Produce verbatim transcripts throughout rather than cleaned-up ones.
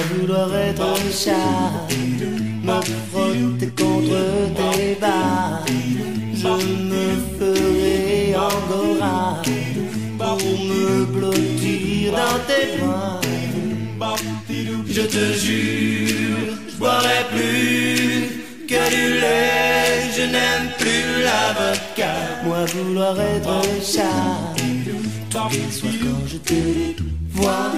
vouloir être chat, me frotter contre tes bas, je me ferai angora pour me blottir dans tes bras. Je te jure, je boirai plus que du lait, je n'aime plus la vodka. Moi vouloir être chat, tous les soirs quand je te vois.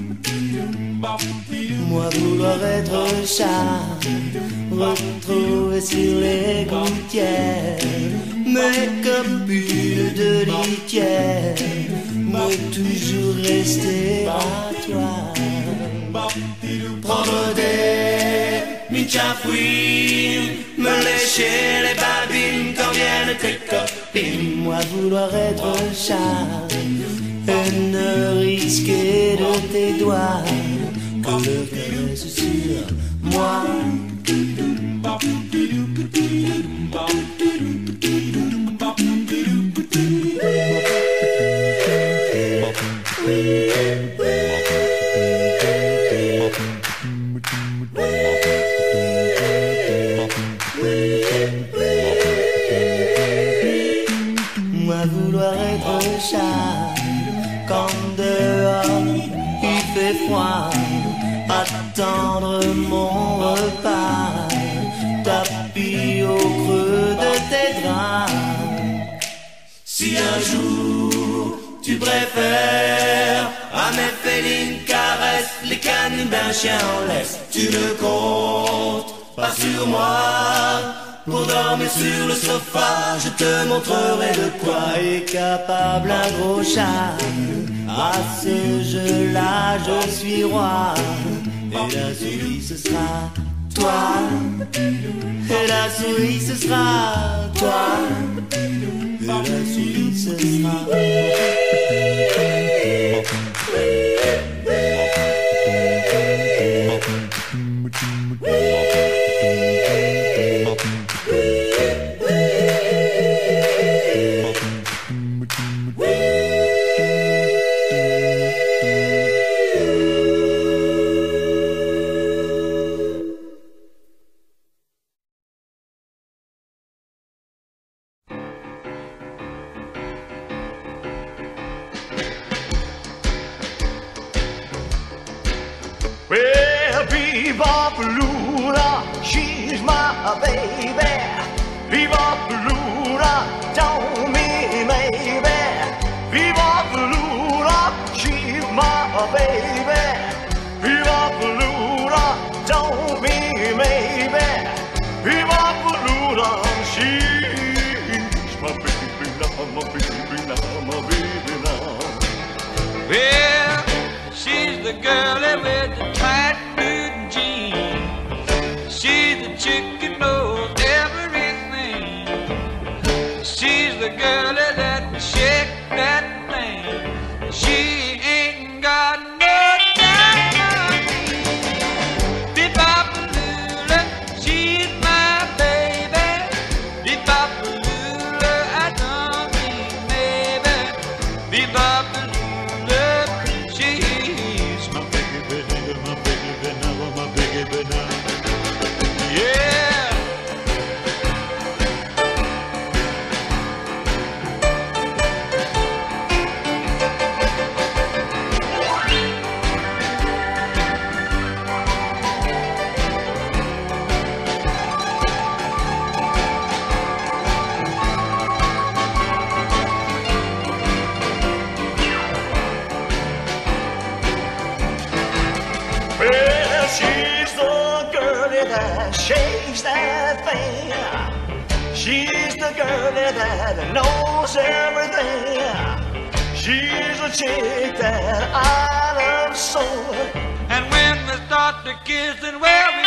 Moi vouloir être chat, retrouver sur les gouttières mes copines de litière, mais toujours rester à toi. Prendre des michafouines, me lécher les babines quand viennent tes copines. Moi vouloir être chat et ne risquer de tes doigts que le caresse sur moi. Moi vouloir être chat quand dehors il fait froid, attendre mon repas, tapis au creux de tes draps. Si un jour tu préfères à mes félines caresses les canines d'un chien en laisse, tu ne comptes pas sur moi pour dormir sur le sofa. Je te montrerai de quoi est capable un gros chat. À ce jeu-là je suis roi, et la souris ce sera toi, et la souris ce sera toi, et la souris ce sera toi. Well, Viva Luna, she's my baby. Viva Luna, tell me maybe. Viva Luna, she's my baby. Viva Luna, tell me maybe. Viva Luna, she's my baby now, my baby now, my baby now. Well, she's the girlie with the tight blue jeans. She's the chick who knows everything. She's the girlie that can shake that thing. She ain't got no time. Bebop-a-lula, she's my baby. Bebop-a-lula, I don't mean maybe. Bebop-a-lula, she's my baby, my baby now, my baby now. Yeah. Well, she's the girlie that shakes that thing. She's the girlie that knows everything. She's a chick that I love so. And when we start to kissing, well, we